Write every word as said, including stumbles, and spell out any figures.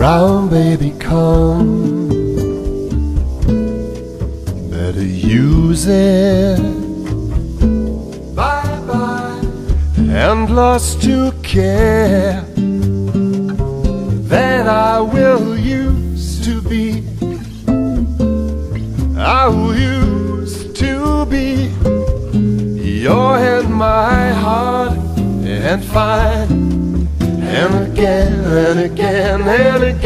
around, baby, come. Better use it. Bye bye. And lost to care that I will use to be. I will use to be your head, my heart, and find. And again and again and again